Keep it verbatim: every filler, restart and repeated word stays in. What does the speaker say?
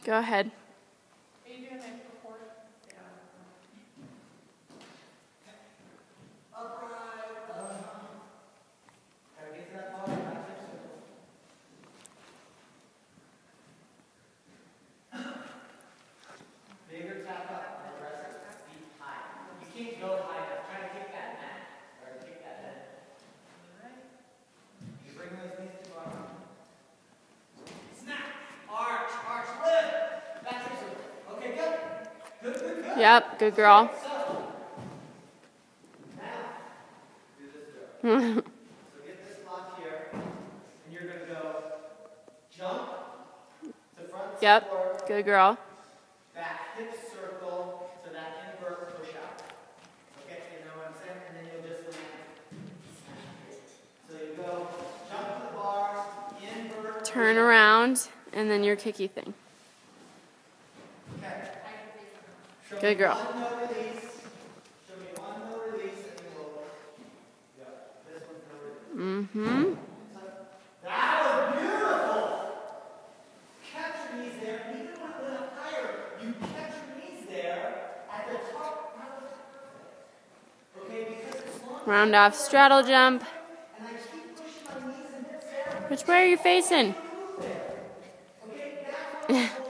Go ahead. Are you doing it before? Yeah. Upright. Uh-huh. Gotta get to that ball. Back circle. Bigger tap up. And rest it. Feet high. You can't go high enough. Try to kick that net. Or kick that net. Alright. You bring those knees to the bottom. Snap. Arch. Arch. Lift. Back circle. Okay, good. Good, good, good. Yep, good girl. Okay, so, now, do this drill. So get this lock here, and you're going to go jump to front Yep, support, good girl. back hip circle to that invert push out. Okay, you know what I'm saying? And then you'll just land. So you go jump to the bar, invert, Turn around, and then your kicky thing. okay. Show Good me girl. One no release. Show me one no release, and then we'll. Yeah, this one's no release. Mm-hmm. That was beautiful. Catch your knees there. Even when it went up higher, you catch your knees there at the top. Okay, because it's long. Round off straddle jump. And I keep pushing my knees and hips there. Which way are you facing? Okay, that's what